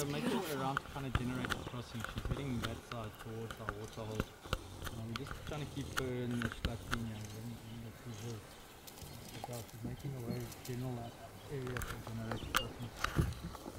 make her way around to kind of generate a crossing. She's heading that side towards our water hole. We're just trying to keep her in the Schlaflinia. She's making her way general area to generate a crossing.